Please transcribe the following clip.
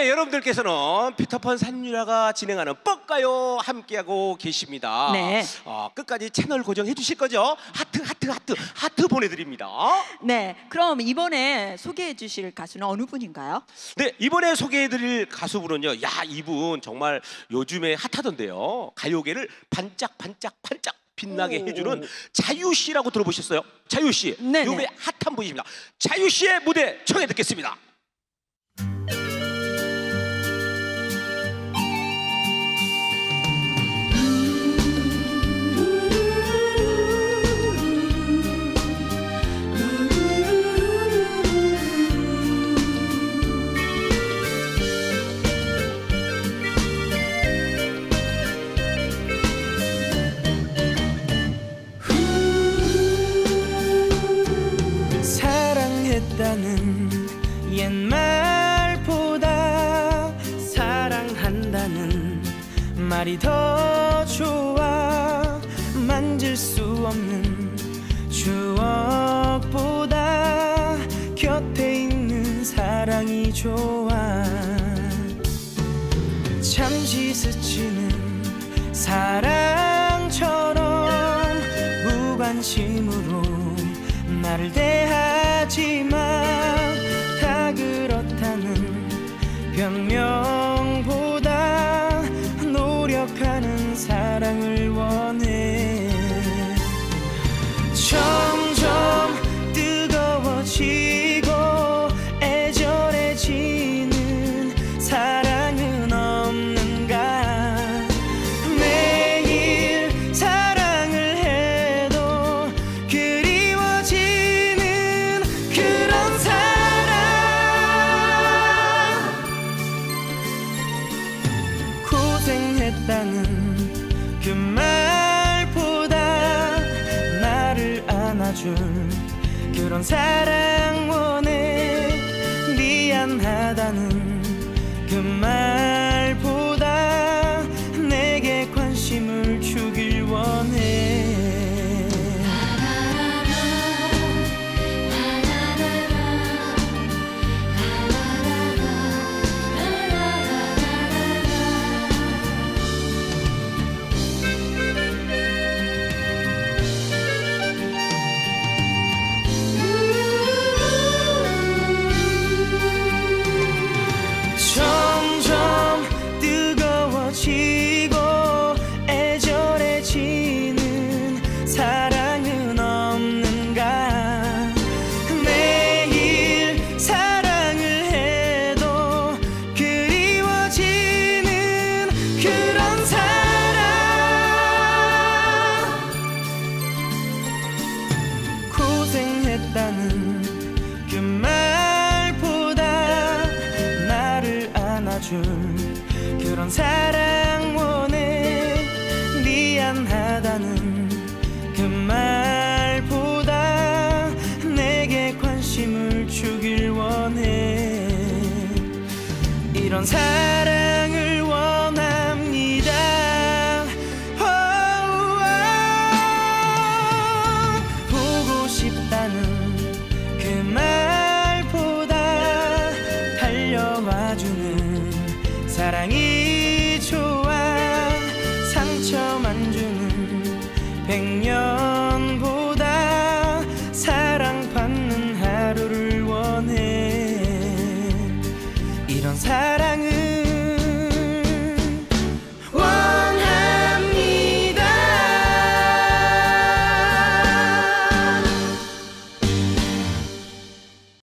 네, 여러분들께서는 피터pan 산유라가 진행하는 뻑가요 함께하고 계십니다. 네. 끝까지 채널 고정해 주실 거죠? 하트 보내드립니다. 네, 그럼 이번에 소개해 주실 가수는 어느 분인가요? 네, 이번에 소개해드릴 가수분은요, 야, 이분 정말 요즘에 핫하던데요. 가요계를 반짝 빛나게 해주는 자유씨라고 들어보셨어요? 자유씨, 네네. 요즘에 핫한 분이십니다. 자유씨의 무대 청해 듣겠습니다. 사랑했다는 옛말보다 사랑한다는 말이 더 좋아. 만질 수 없는 추억보다 곁에 있는 사랑이 좋아. 잠시 스치는 사랑처럼 무관심으로 나를 대하지마. 다 그렇다는 변명보다 노력하는 사랑을 원해. 점점 뜨거워지고 애절해지는 사랑은 없는가. 매일 사랑을 해도 그리워지는 그런 사랑. 고생했다는 그 말보다 나를 안아줄 그런 사랑 원해. 미안하다는 그 말보다 내게 관심을 주길 원해. 점점 뜨거워지고 애절해지는 사랑은 없는가. 매일 사랑을 해도 그리워지는 그런 사랑. 고생했다는 그 말보다 나를 안아줄 그런 사랑 원해. 미안하다는 그 말보다 내게 관심을 주길 원해. 이런 사랑을 원합니다. 보고 싶다는 그 말보다 달려와주는 사랑이 좋아. 상처만 주는 100년보다 사랑받는 하루를 원해. 이런 사랑을